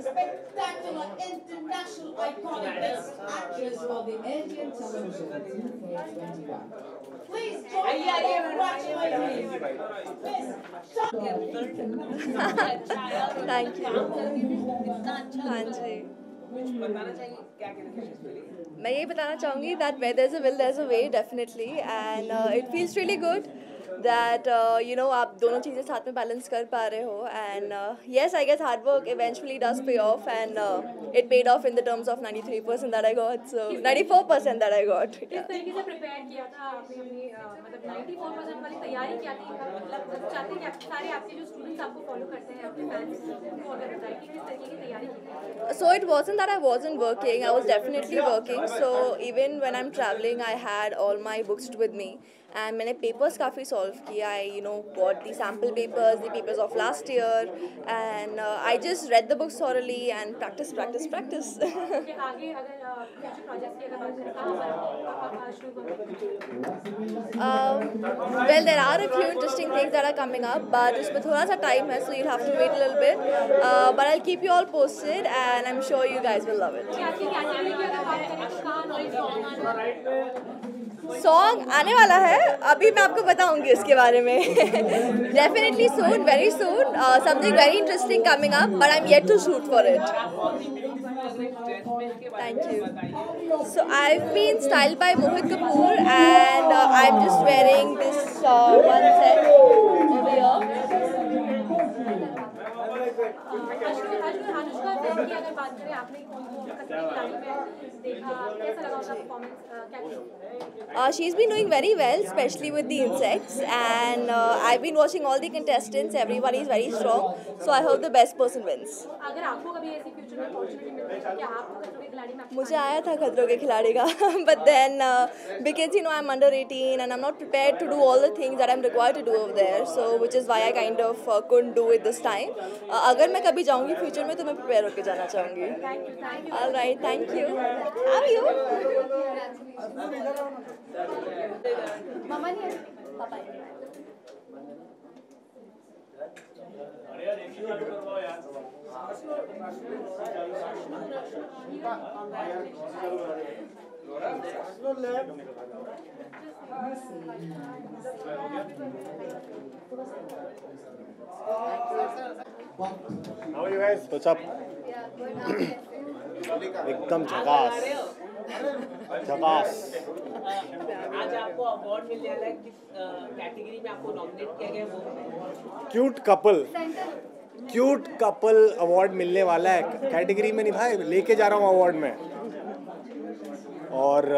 Spectacular international iconic best actress for the Indian television 2021. Please join me in congratulating Miss thank you. हाँ जी, मैं यही बताना चाहूँगी that where there's a will there's a way definitely and it feels really good that you know आप दोनों चीज़ें साथ में बैलेंस कर पा रहे हो and yes I guess hard work eventually does pay off and it paid off in the terms of 93% that I got, so 94% that I got. किस तरीके से प्रिपेयर किया था आपने अपनी मतलब 94% वाली तैयारी क्या थी, मतलब चाहते हैं कि सारे आपके जो स्टूडेंट्स आपको फॉलो करते हैं आपके फैंस उनको अगर बताएं कि किस तरीके की तैयारी की थी? So it wasn't that I wasn't working, I was definitely working. So even when I'm traveling I had all my books with me and मैंने papers काफ़ी solve किया. I bought the sample papers, the papers of last year and I just read the books thoroughly and practice. कि आगे अगर future projects की अगर बात करें कहाँ पर आप शुरू करोगे? Well, there are a few interesting things that are coming up, but उसमें थोड़ा सा time है, so you'll have to wait a little bit. But I'll keep you all posted, and I'm sure you guys will love it. आज की category की अगर बात करें तो कहाँ नॉलेज सॉन्ग आने वाला है, अभी मैं आपको बताऊंगी उसके बारे में. Definitely soon, very soon, something very interesting coming up, but I'm yet to shoot for it. Thank you. So I've been styled by Mohit Kapoor and I'm just wearing this one set over here. Anushka film की अगर बात करें आपने खतरे की खिलाड़ी में देखा, कैसा लगा उसका परफॉर्मेंस, क्या कहेंगे? She's been doing very well, especially with the insects, and I've been watching all the contestants. Everybody is very strong, so I hope the best person wins. अगर आपको कभी ऐसी फ्यूचर में अपॉर्चुनिटी मिलती है क्या आपको खतरों के खिलाड़ी में मुझे आया था खतरों के खिलाड़ी का, but then because I'm under 18 and I'm not prepared to do all the things that I'm required to do over there, so which is why I kind of couldn't do it this time. अगर मैं कभी जाऊँगी future में तो मैं prepare होकर जाना चाहूँगी. All right, thank you. How are you? मम्मा नहीं है पापा How are you guys? What's up? एकदम झकास. आज आपको अवार्ड मिलने वाला है, किस कैटेगरी में आपको नॉमिनेट किया गया वो? क्यूट कपल अवार्ड मिलने वाला है. कैटेगरी में नहीं भाई, लेके जा रहा हूँ अवार्ड में. और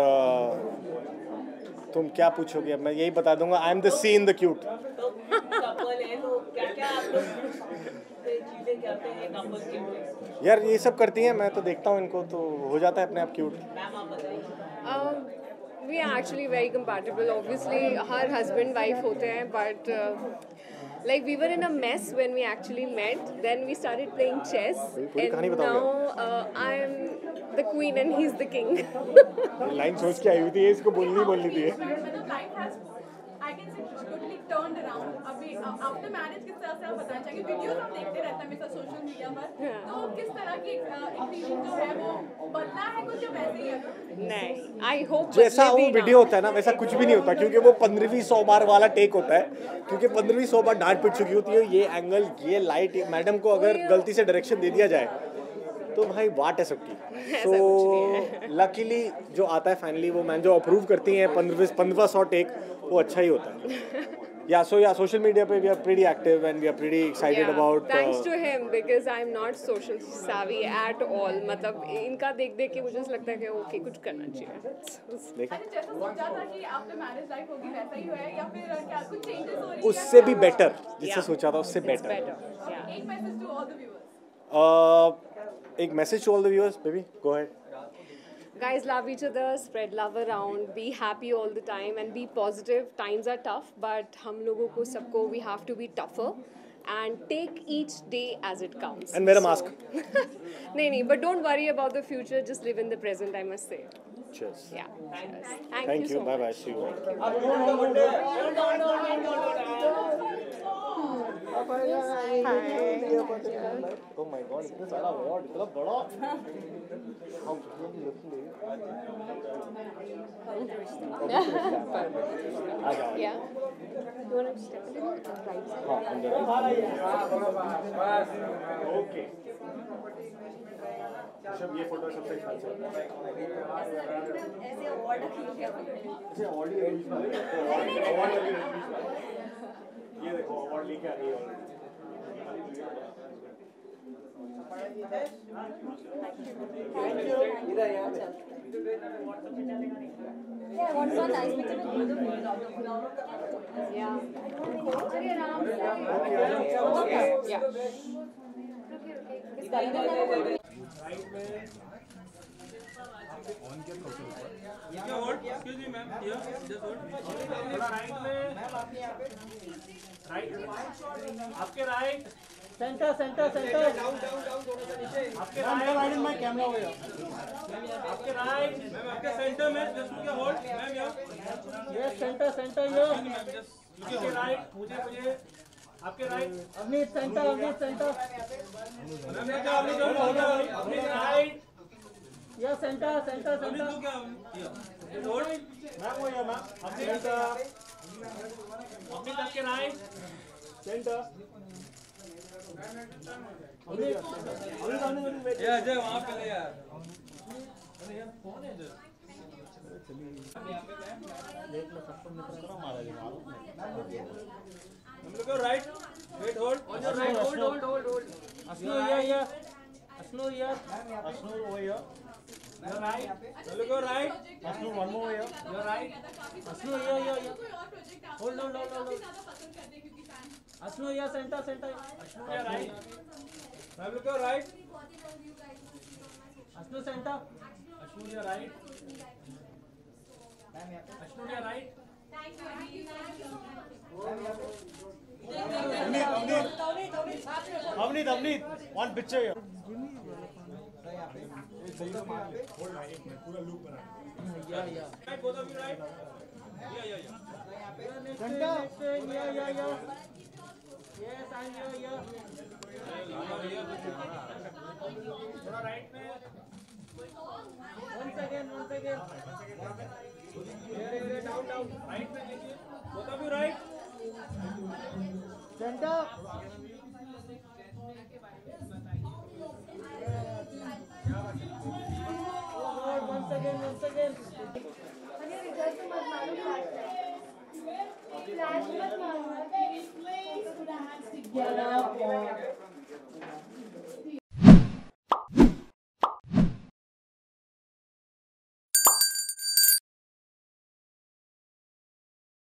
तुम क्या पूछोगे अब मैं यही बता दूंगा. I am the see in the cute. तो कपल है तो क्या क्या आप लोग चीजें करते हैं कपल के लिए? यार ये सब करती हैं, मैं तो देखता हूँ इनको तो हो जाता है अपने आप क्यूट. मैम आप बताइए. We are actually very compatible. Obviously, her husband wife होते हैं, but like we were in a mess when we actually met. Then we started playing chess, and now I'm the queen and he's the king. Line सोच के आई हुई थी, इसको बोलनी थी. I can say totally turned around. अभी after marriage किस तरह से आप बताना चाहेंगे? वीडियोस हम देखते रहते हैं हमेशा सोशल मीडिया पर, तो किस तरह की एक फीलिंग जो है वो बदला है कुछ या वैसे ही है? नहीं, I hope जैसा वो वीडियो होता है ना वैसा कुछ भी नहीं होता, क्योंकि वो 15वीं 100 बार वाला टेक होता है. क्योंकि 15वीं 100 बार डांट पिट चुकी होती है. ये एंगल, ये लाइट, मैडम को अगर गलती से डायरेक्शन दे दिया जाए तो भाई वाट है सबकी. सो लकीली जो आता है फाइनली वो मैम जो अप्रूव करती हैं 15वां 100 टेक वो अच्छा ही होता है. Yeah, so yeah, social media पे we are pretty active and we are pretty excited about. Thanks to him because I'm not social savvy at all. मतलब इनका देख के मुझे लगता है कि ओके कुछ करना चाहिए. अच्छा, जैसा सोचा था कि आफ्टर मैरिज लाइफ होगी वैसा ही हुआ है या फिर क्या कुछ चेंजेस हो रही है? उससे भी बेटर, जिससे सोचा था उससे बेटर. एक message to all the viewers. एक message to all the viewers, baby go ahead. Guys, love each other, spread love around, be happy all the time and be positive. Times are tough, but हम लोगों को सबको we have to be tougher and take each day as it comes. And wear a mask. नहीं, but don't worry about the future. Just live in the present, I must say. Cheers. Yeah. Cheers. Thank Thank you you. so Bye much. bye. See you. Oh my God, इतना सारा award, इतना बड़ा. How really looking Yeah. You want to step in the right side? हाँ अंदर. Okay. Rishabh ये photo सबसे खास है. ऐसे अवार्ड अच्छा अवार्ड ही बीच में. अवार्ड लगे बीच में. ये देखो अवार्ड लेके आ गई already. Yeah, what was nice picture with both of you. Yeah. Yeah. Is Karan never Excuse me, ma'am. Here, just hold. थोड़ा राइट में. राइट. आपके राइट. सेंटर. आपके राइट में कैमरा होगा. आपके राइट. मैम आपके सेंटर में जस्ट लुक होल्ड. मैम यहाँ. ये सेंटर ये. आपके राइट. मुझे. आपके राइट. अवनीत सेंटर. मैम क्या अवनीत राइट. या सेंटर. अवनीत को क्या होल्ड. मैम वो मैम. अवनीत आपके राइट. सेंटर. अवनीत अजय वहाँ पे ले यार. अरे यार कौन है इधर. हम लोग right. Wait hold. On your right. Hold. Ashnu here. Ashnu over here. You're right. Look your right. Ashnu one more here. You're right. Ashnu here. Hold. Ashnu here center. Ashnu here right. Now look your right. Ashnu center. Ashnu here right. Ashnu here right. Avneet, one picture here. Yeah. Right, both of you right? Yeah. Center. Yeah. Yes, I'm here. थोड़ा right में. Once again. Here, down. Right में देखिए. Both of you right. Center.